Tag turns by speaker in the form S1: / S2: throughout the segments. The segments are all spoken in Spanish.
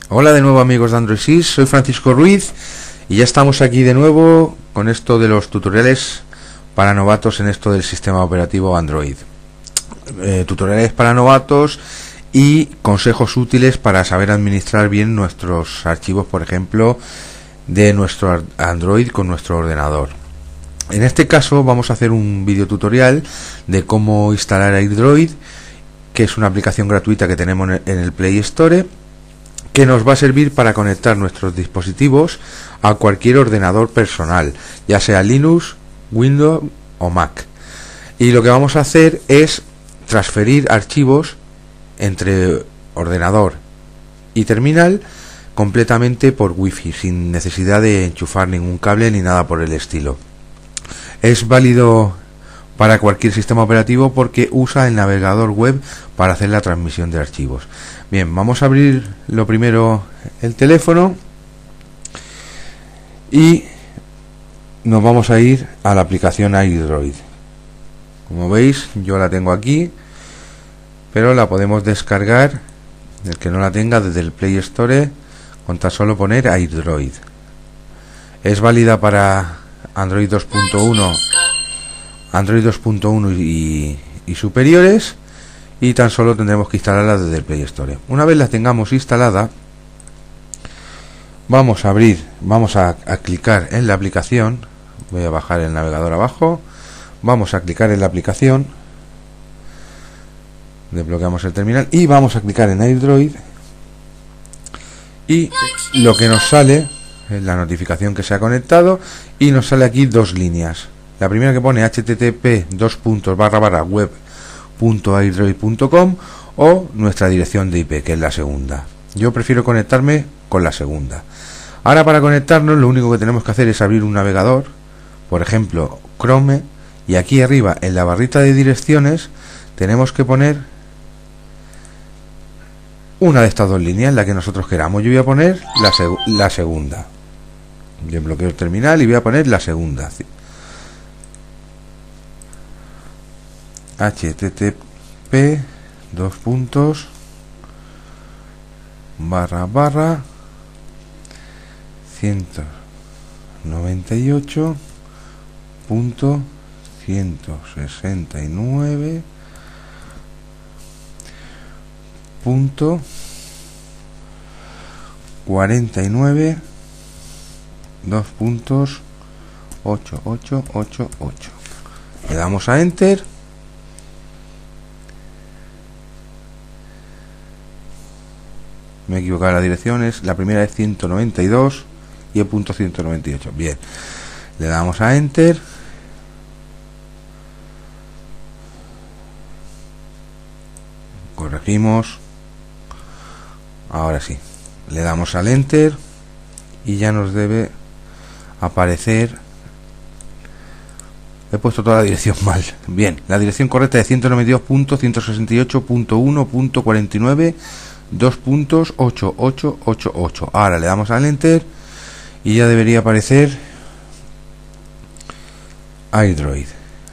S1: Hola de nuevo amigos de Android Sys, soy Francisco Ruiz y ya estamos aquí de nuevo con esto de los tutoriales para novatos en esto del sistema operativo Android. Tutoriales para novatos y consejos útiles para saber administrar bien nuestros archivos, por ejemplo, de nuestro Android con nuestro ordenador. En este caso vamos a hacer un video tutorial de cómo instalar AirDroid, que es una aplicación gratuita que tenemos en el Play Store, que nos va a servir para conectar nuestros dispositivos a cualquier ordenador personal, ya sea Linux, Windows o Mac. Y lo que vamos a hacer es transferir archivos entre ordenador y terminal completamente por Wi-Fi, sin necesidad de enchufar ningún cable ni nada por el estilo. Es válido para cualquier sistema operativo porque usa el navegador web para hacer la transmisión de archivos. Bien, vamos a abrir lo primero el teléfono y nos vamos a ir a la aplicación AirDroid. Como veis, yo la tengo aquí, pero la podemos descargar, el que no la tenga, desde el Play Store, con tan solo poner AirDroid. Es válida para Android 2.1, Android 2.1 y superiores, y tan solo tendremos que instalarla desde el Play Store. Una vez la tengamos instalada, vamos a clicar en la aplicación. Voy a bajar el navegador abajo, vamos a clicar en la aplicación, desbloqueamos el terminal y vamos a clicar en AirDroid, y lo que nos sale es la notificación que se ha conectado, y nos sale aquí dos líneas. La primera que pone http://web.airdroid.com o nuestra dirección de IP, que es la segunda. Yo prefiero conectarme con la segunda. Ahora, para conectarnos, lo único que tenemos que hacer es abrir un navegador, por ejemplo Chrome, y aquí arriba en la barrita de direcciones tenemos que poner una de estas dos líneas, la que nosotros queramos. Yo voy a poner la segunda. Desbloqueo el terminal y voy a poner la segunda. .169.169.2.8888. Le damos a Enter. Me he equivocado, la dirección es, la primera es 192 y el punto 198. Bien, le damos a Enter. Corregimos. Ahora sí, le damos al Enter y ya nos debe aparecer. He puesto toda la dirección mal. Bien, la dirección correcta es 192.168.1.49.2.8888. Ahora le damos al Enter y ya debería aparecer AirDroid.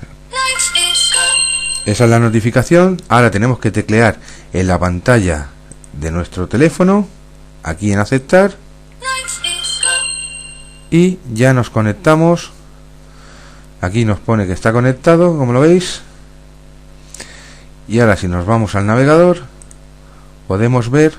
S1: Esa es la notificación. Ahora tenemos que teclear en la pantalla de nuestro teléfono, aquí en aceptar, y ya nos conectamos. Aquí nos pone que está conectado, como lo veis. Y ahora, si nos vamos al navegador, podemos ver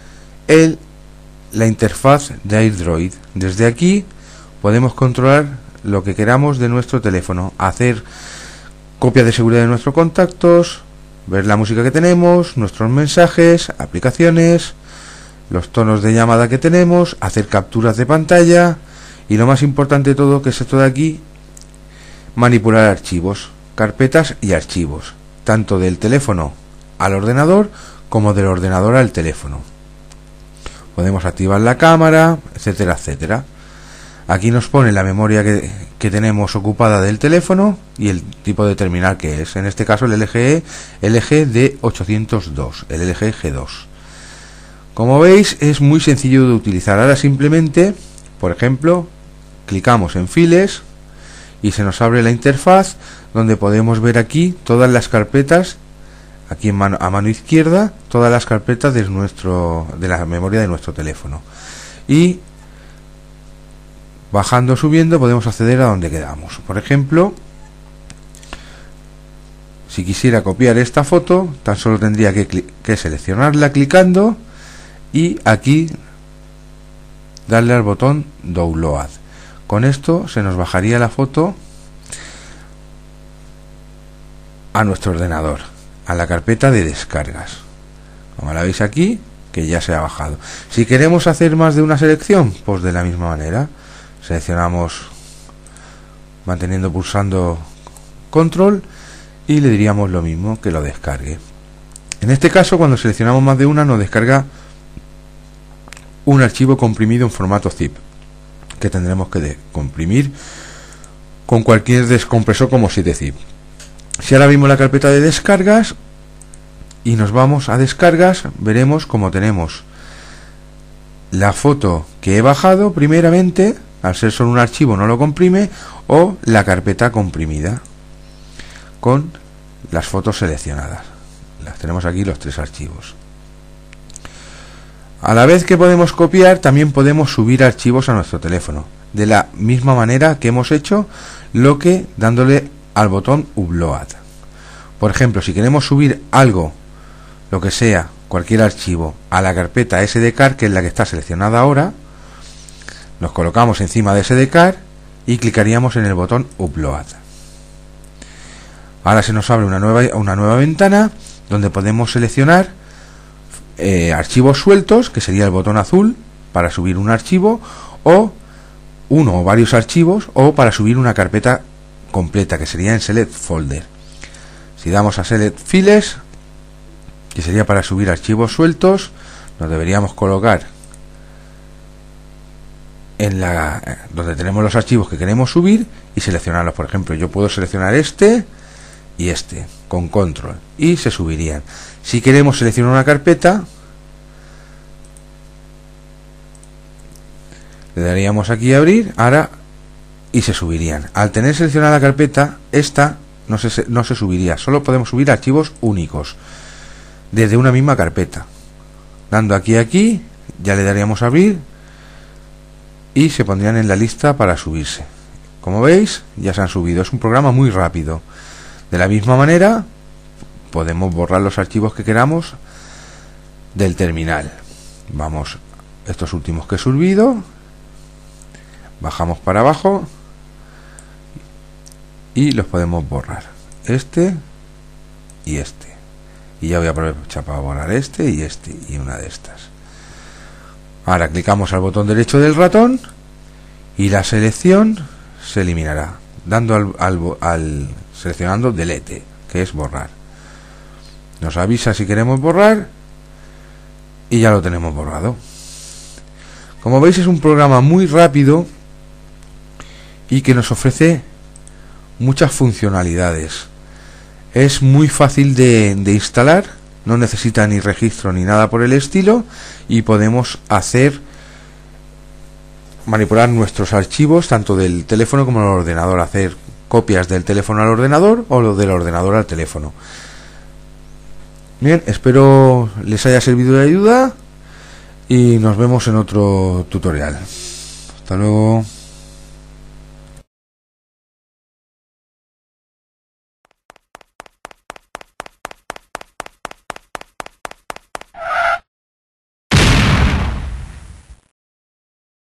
S1: la interfaz de AirDroid. Desde aquí podemos controlar lo que queramos de nuestro teléfono, hacer copia de seguridad de nuestros contactos, ver la música que tenemos, nuestros mensajes, aplicaciones, los tonos de llamada que tenemos, hacer capturas de pantalla y, lo más importante de todo, que es esto de aquí, manipular archivos, carpetas y archivos, tanto del teléfono al ordenador como del ordenador al teléfono. Podemos activar la cámara, etcétera, etcétera. Aquí nos pone la memoria que tenemos ocupada del teléfono y el tipo de terminal que es. En este caso el LG D802, el LG G2. Como veis, es muy sencillo de utilizar. Ahora simplemente, por ejemplo, clicamos en Files y se nos abre la interfaz donde podemos ver aquí todas las carpetas aquí a mano izquierda todas las carpetas de la memoria de nuestro teléfono, y bajando o subiendo podemos acceder a donde quedamos. Por ejemplo, si quisiera copiar esta foto, tan solo tendría que seleccionarla clicando y aquí darle al botón Download. Con esto se nos bajaría la foto a nuestro ordenador, a la carpeta de descargas, como la veis aquí, que ya se ha bajado. Si queremos hacer más de una selección, pues de la misma manera seleccionamos manteniendo pulsando control y le diríamos lo mismo, que lo descargue. En este caso, cuando seleccionamos más de una, nos descarga un archivo comprimido en formato zip, que tendremos que comprimir con cualquier descompresor como 7-zip. Si ahora vimos la carpeta de descargas y nos vamos a descargas, veremos como tenemos la foto que he bajado primeramente, al ser solo un archivo no lo comprime, o la carpeta comprimida con las fotos seleccionadas. Las tenemos aquí, los 3 archivos. A la vez que podemos copiar, también podemos subir archivos a nuestro teléfono, de la misma manera que hemos hecho lo que dándole al botón Upload. Por ejemplo, si queremos subir algo, lo que sea, cualquier archivo, a la carpeta SD-Card, que es la que está seleccionada ahora, nos colocamos encima de SD-Card y clicaríamos en el botón Upload. Ahora se nos abre una nueva ventana donde podemos seleccionar archivos sueltos, que sería el botón azul para subir un archivo, o uno o varios archivos, o para subir una carpeta completa, que sería en Select Folder. Si damos a Select Files, que sería para subir archivos sueltos, nos deberíamos colocar en donde tenemos los archivos que queremos subir y seleccionarlos. Por ejemplo, yo puedo seleccionar este y este con control y se subirían. Si queremos seleccionar una carpeta, le daríamos aquí a abrir ahora y se subirían. Al tener seleccionada la carpeta, esta no se subiría, solo podemos subir archivos únicos desde una misma carpeta. Dando aquí ya le daríamos a abrir y se pondrían en la lista para subirse. Como veis, ya se han subido. Es un programa muy rápido. De la misma manera podemos borrar los archivos que queramos del terminal. Vamos, estos últimos que he subido, bajamos para abajo y los podemos borrar, este y este, y ya voy a aprovechar para borrar este y una de estas. Ahora clicamos al botón derecho del ratón y la selección se eliminará dando al seleccionando delete, que es borrar. Nos avisa si queremos borrar y ya lo tenemos borrado. Como veis, es un programa muy rápido y que nos ofrece muchas funcionalidades. Es muy fácil de instalar, no necesita ni registro ni nada por el estilo, y podemos manipular nuestros archivos tanto del teléfono como del ordenador, hacer copias del teléfono al ordenador o lo del ordenador al teléfono. Bien, espero les haya servido de ayuda y nos vemos en otro tutorial. Hasta luego.